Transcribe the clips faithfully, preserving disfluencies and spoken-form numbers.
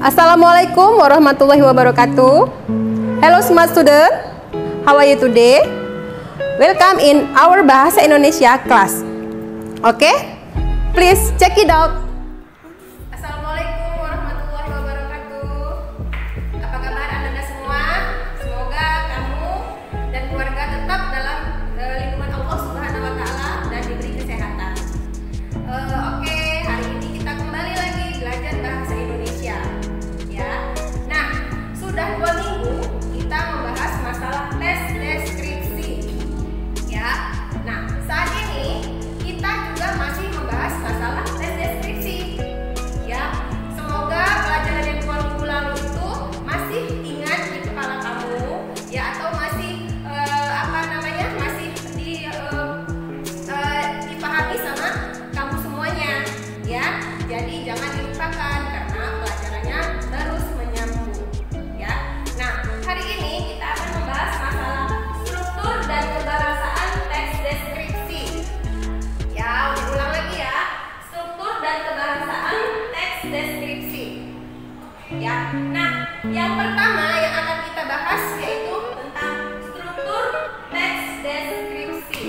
Assalamualaikum warahmatullahi wabarakatuh. Hello smart student, how are you today? Welcome in our Bahasa Indonesia class. Okay, please check it out. Assalamualaikum warahmatullahi wabarakatuh. Apa kabar anda semua? Semoga kamu dan keluarga tetap dalam uh, lindungan Allah Subhanahu Wa Taala dan diberi kesehatan. Uh, Oke, okay, hari ini kita kembali lagi belajar bahasa Indonesia. Ya, nah sudah dua minggu kita membahas masalah tes deskripsi. Ya, nah saat ini kita juga masih membahas masalah tes deskripsi. Ya, semoga pelajaran yang dua minggu lalu itu masih ingat di kepala kamu, ya, atau masih uh, apa namanya masih di, uh, uh, dipahami sama kamu semuanya. Ya, jadi jangan dilupakan karena pelajarannya terus menyambung. Ya, nah hari ini kita akan membahas masalah struktur dan kebahasaan teks deskripsi. Ya, ulang lagi ya, struktur dan kebahasaan teks deskripsi. Ya, nah yang pertama yang akan kita bahas yaitu tentang struktur teks deskripsi.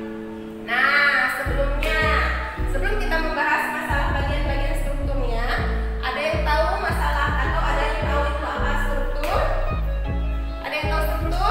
Nah, sebelumnya, sebelum kita membahas masalah bagian-bagian strukturnya, ada yang tahu masalah atau ada yang tahu itu apa struktur? Ada yang tahu struktur?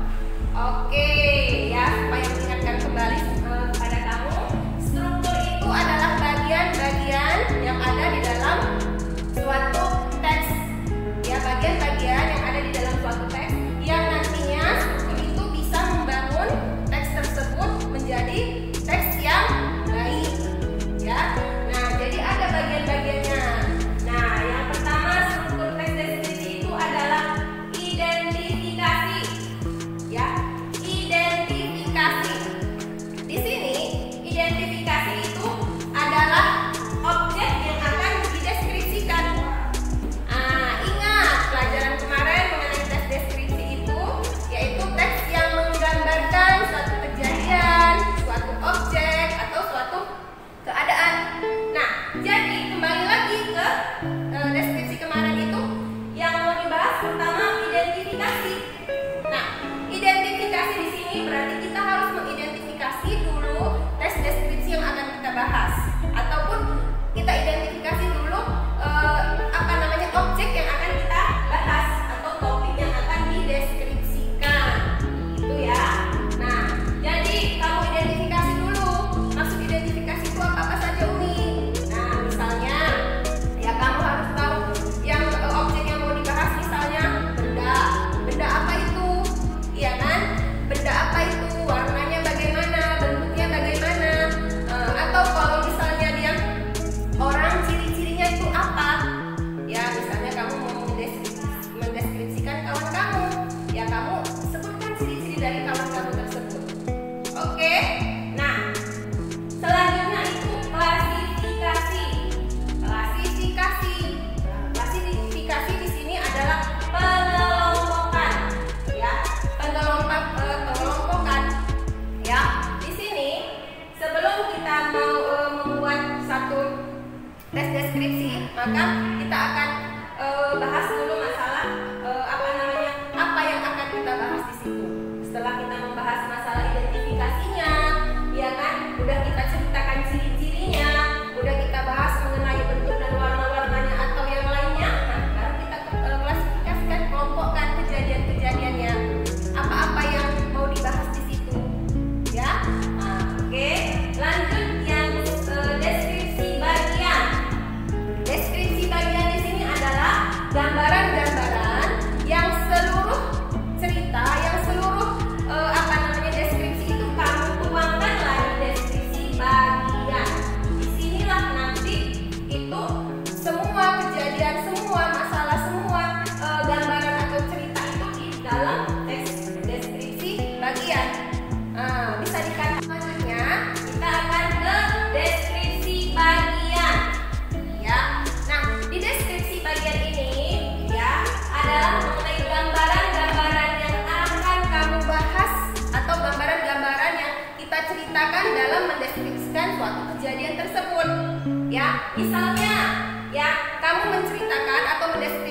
Oke, ya, supaya mengingatkan kembali uh, kepada kamu, struktur itu adalah bagian-bagian yang ada di dalam suatu teks. Ya, bagian-bagian yang ada di dalam suatu teks yang nantinya struktur itu bisa membangun teks tersebut menjadi teks yang baik. Ya, nah jadi ada bagian-bagiannya. Nah, yang pertama struktur teks deskripsi itu adalah identifikasi. Ya, identifikasi. Di sini identifikasi itu adalah objek yang akan dideskripsikan. Ah, ingat pelajaran kemarin mengenai tes deskripsi itu yaitu teks yang menggambarkan suatu kejadian, suatu objek atau suatu keadaan. Nah, jadi kembali lagi ke uh, deskripsi kemarin itu yang mau dibahas pertama identifikasi. Nah, identifikasi di sini berarti kita harus mengidentifikasi dulu tes deskripsi yang akan kita bahas, ataupun kita identifikasi dulu uh, apa namanya objek yang akan kita bahas atau topik yang akan dideskripsikan. Itu ya. Nah, jadi kamu identifikasi dulu. Maksud identifikasi itu apa-apa saja, Umi. Nah, misalnya ya kamu harus tahu yang uh, objek yang mau dibahas, misalnya benda. Benda apa itu? Iya kan? Benda apa itu? Warnanya bagaimana? Bentuknya bagaimana? Uh, atau kalau misalnya dia orang, ciri-cirinya itu apa? Ya, misalnya kamu mau mendeskripsi- mendeskripsikan kawan kamu, ya kamu sebutkan ciri-ciri dari kawan kamu tersebut. Oke? Nah, selanjutnya itu klasifikasi. Klasifikasi. Nah, klasifikasi di sini adalah pengelompokan. Ya, pengelompak eh, pengelompokan. Ya, di sini sebelum kita mau eh, membuat satu tes deskripsi, maka kita akan eh, bahas dulu masalah eh, apa namanya apa yang akan kita bahas di situ. Setelah kita membahas masalah identifikasinya, ya kan, udah kita ceritakan ciri-cirinya, udah kita bahas mengenai bentuk dan warna-warnanya atau yang lainnya. Nah, baru kita eh, klasifikasikan, kelompokkan kejadian-kejadiannya, apa-apa yang mau dibahas di situ. Ya, nah, oke. Lanjut yang eh, deskripsi bagian. Deskripsi bagian di sini adalah gambaran-gambaran yang seluruh cerita, yang seluruh eh, apa namanya deskripsi itu kamu tuangkanlah di deskripsi bagian. Disinilah nanti itu semua kejadian, semua masalah, semua eh, gambaran atau cerita itu di dalam teks deskripsi bagian. Nah, bisa dikatakan selanjutnya kita akan ke deskripsi bagian. Ya, nah di deskripsi bagian ini ya adalah mengenai gambaran-gambaran yang akan kamu bahas atau gambaran-gambaran yang kita ceritakan dalam mendeskripsikan suatu kejadian tersebut. Ya, misalnya ya kamu menceritakan atau mendeskripsikan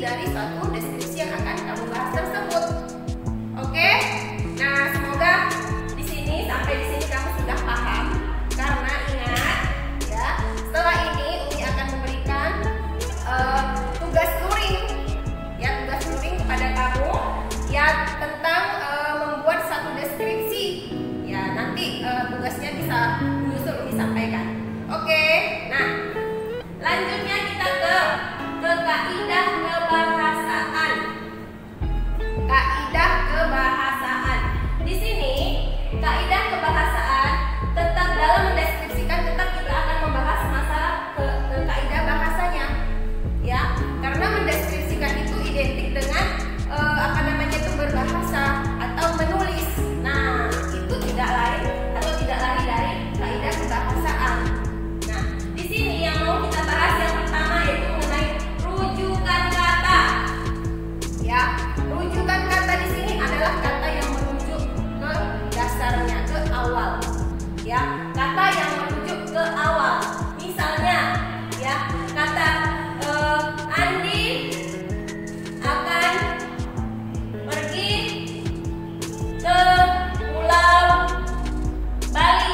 dari suatu deskripsi yang akan kamu bahas tersebut. Oke? Nah, semoga di sini sampai di sini kamu sudah paham. Karena ingat ya, setelah ini Umi akan memberikan uh, tugas luring. Ya, tugas luring kepada kamu ya tentang uh, membuat satu deskripsi. Ya, nanti uh, tugasnya bisa menyusul Umi sampaikan. Oke? Nah, lanjutnya kita ke ke kaidah kebahasaan. Kaidah kebahasaan. Di sini kaidah kebahasaan tetap dalam mendeskripsikan, tetap kita akan membahas masalah ke, ke kaidah bahasanya. Ya, karena mendeskripsikan itu identik dengan uh, apa namanya itu berbahasa atau menulis. Nah, itu tidak lain atau tidak lari dari kaidah kebahasaan. Nah, di sini yang mau kita bahas yang pertama yaitu mengenai rujukan kata. Ya, rujukan kata di sini adalah kata yang merujuk ke dasarnya, ke awal. Ya, kata yang merujuk ke awal. Misalnya, ya, kata uh, Andi akan pergi ke Pulau Bali.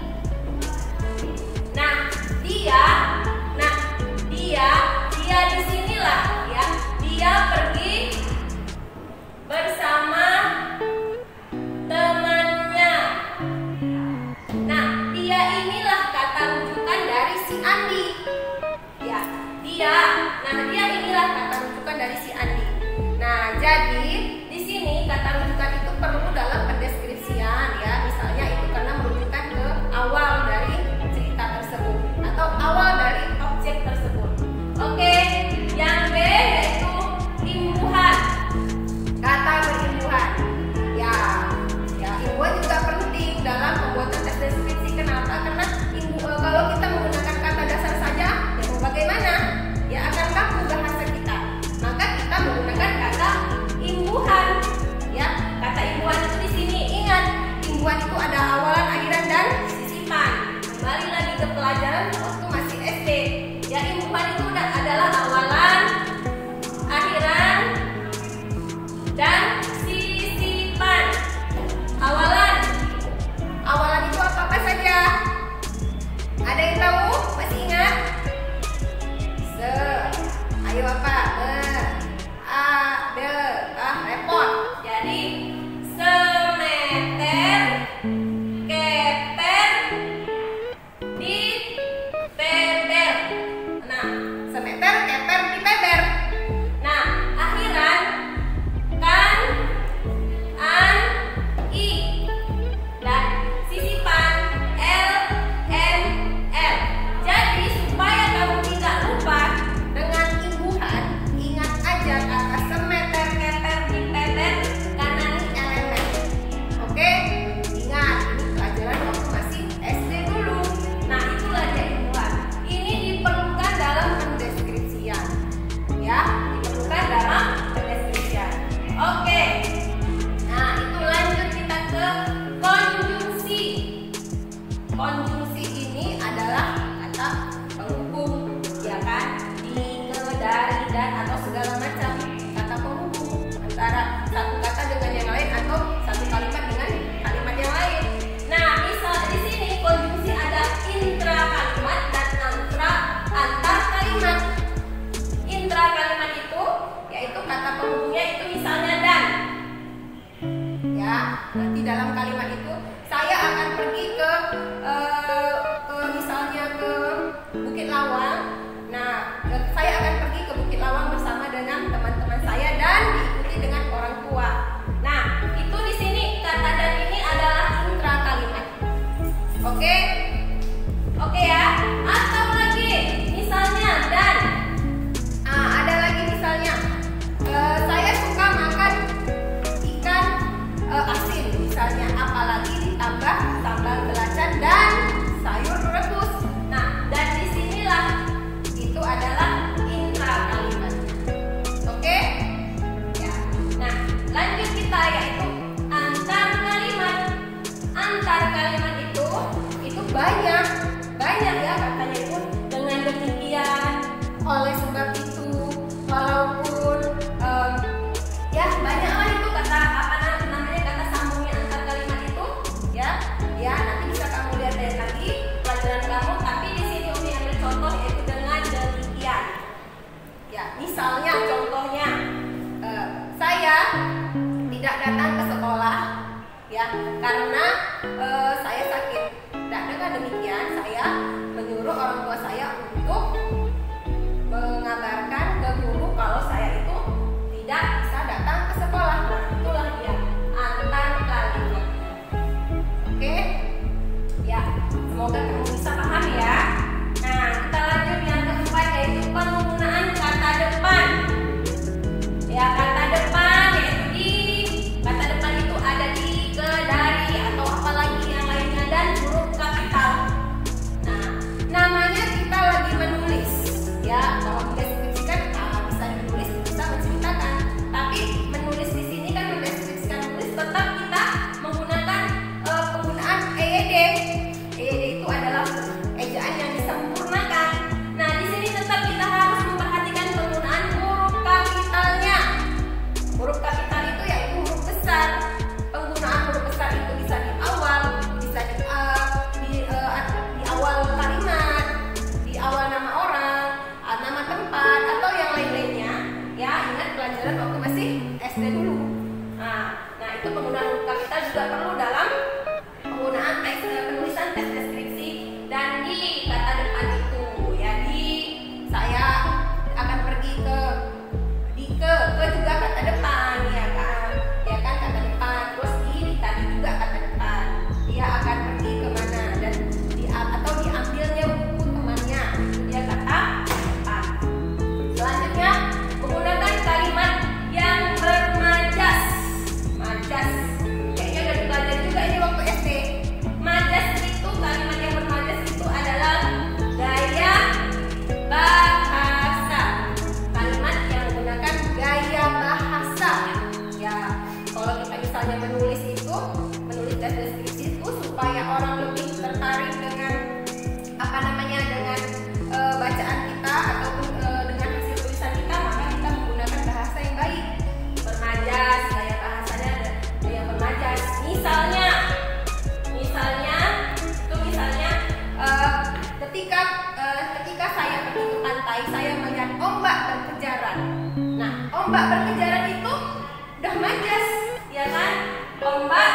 Nah, dia, nah dia, dia di sinilah ya, dia pergi bersama temannya. Nah, dia inilah kata rujukan dari si Andi. Ya, dia, nah dia inilah kata rujukan dari si Andi. Nah, jadi di sini kata rujukan itu perlu dalam pendeskripsian ya. Misalnya itu karena merujukan ke awal dari cerita tersebut atau awal dari objek tersebut. Oke, yang B yaitu imbuhan. Kata berimbuhan. Ya, ya imbuhan juga penting dalam pembuatan tes deskripsi. Kenapa? Karena imbu, kalau kita menggunakan kata dasar saja, ya mau bagaimana? Ya akan kaku bahasa kita. Maka kita menggunakan kata imbuhan. Ya, kata imbuhan itu di sini ingat, imbuhan itu ada awalan, akhiran dan sisipan. Kembali lagi ke pelajaran waktu masih S D. Ya, imbuhan itu adalah awalan, akhiran dan sisipan. Awalan, awalan itu apa-apa saja? Ada yang tahu? Masih ingat? Se, ayo apa? E, a, de, ah repot. Jadi semeter, keper, dipeber. Nah, semeter, keper, dipeber. Nah, akhiran kan, an, i, dan sisipan l, m, l. Jadi supaya kamu tidak lupa dengan imbuhan, ingat aja kata semeter, keper, dipeber karena ini elemen. Oke, ingat ini pelajaran waktu masih S D dulu. Nah, itulah dia imbuhan. Ini diperlukan dalam pendeskripsian. Ya, diperlukan dalam pendeskripsian. Oke. Nah, itu lanjut kita ke konjungsi. Konjungsi ini adalah kata penghubung, ya kan? Di, ke, dari, dan atau segala macam kata penghubung antara satu kata dengan yang lain atau satu kalimat dengan kalimat yang lain. Nah, misal di sini konjungsi ada intra kalimat dan antra antar kalimat. Intra kalimat itu yaitu kata penghubungnya itu misalnya dan. Ya, nanti dalam kalimat itu saya akan pergi ke, uh, ke misalnya ke Bukit Lawang. Nah, ke- saya akan pergi ke Bukit Lawang bersama dengan teman-teman saya dan diikuti dengan orang tua. Nah, itu di sini kata dan ini adalah intra kalimat. Oke? Oke ya? Atau lagi misalnya dan. Ah, ada lagi misalnya uh, saya suka makan ikan uh, asin misalnya, apalagi ditambah sambal belacan dan sayur rebus. Nah, dan disinilah juga perlu dalam penggunaan teks penulisan tes deskripsi dan di kata depan itu. Ya, di saya akan pergi ke di ke ke juga kata depan, ya kan, ya kan kata depan. Terus di tadi juga kata depan. Dia akan pergi kemana dan di atau diambilnya buku temannya. Dia kata depan. Selanjutnya menggunakan kalimat yang bermajas. Majas. Kayaknya udah dipelajari juga ini waktu S D. Majas itu, kalimat yang bermajas itu adalah gaya bahasa. Kalimat yang menggunakan gaya bahasa. Ya, kalau kita misalnya menulis itu, menulis tes deskripsi itu supaya orang lebih tertarik dengan apa namanya dengan e, bacaan kita ataupun e, dengan hasil tulisan kita, maka kita menggunakan bahasa yang baik. Bermajas, gaya bahasanya gaya bermajas. Misalnya, misalnya itu misalnya e, ketika e, ketika saya pergi ke pantai, saya melihat ombak berkejaran. Nah, ombak berkejaran itu udah majas, ya kan? Ombak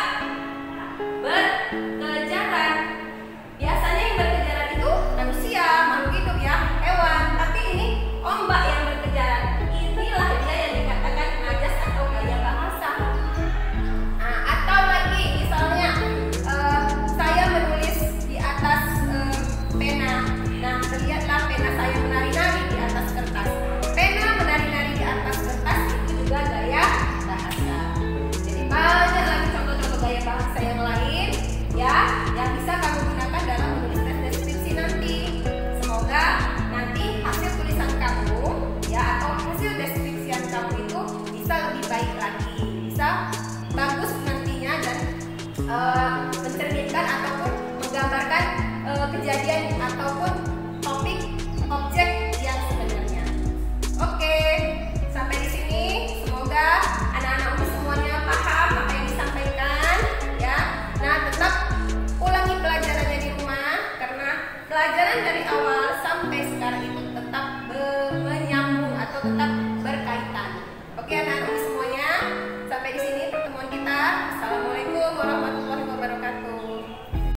berkejaran. Biasanya yang berkejaran itu manusia, makhluk hidup ya, hewan. Tapi ini ombak yang berkejaran. Inilah dia yang dikatakan majas atau gaya bahasa. Nah, atau lagi misalnya uh, saya menulis di atas uh, pena. Nah, terlihatlah pena saya menari-nari di atas kertas. Pena menari-nari di atas kertas itu juga gaya bahasa. Jadi banyak lagi contoh-contoh gaya bahasa yang lain ya yang bisa kamu gunakan dalam menulis tes deskripsi nanti. Semoga nanti hasil tulisan kamu ya atau hasil deskripsian kamu itu bisa lebih baik lagi, bisa bagus nantinya dan uh, mencerminkan ataupun menggambarkan uh, kejadian ataupun topik objek yang sebenarnya. Oke, sampai di sini semoga anak-anakmu semuanya paham apa yang disampaikan ya. Nah, tetap ulangi pelajarannya di rumah karena pelajaran dari awal sampai sekarang itu